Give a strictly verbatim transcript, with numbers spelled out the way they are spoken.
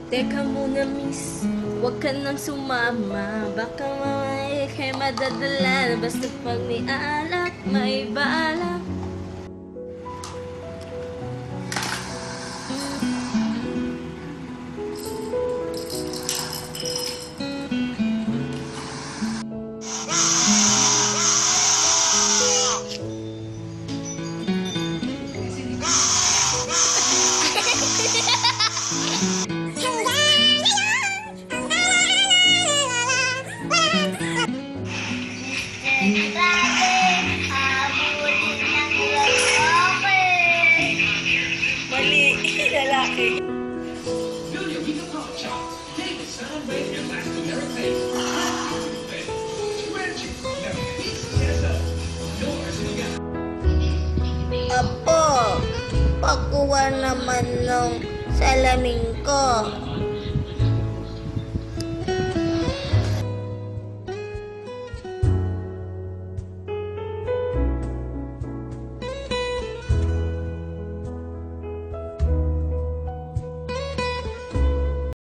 Teka muna miss, huwag ka nang sumama. Baka mamaya kay madadala. Basta pag may alak, may balak. Mali, lalaki. Apo, pakuha naman ng salamin ko.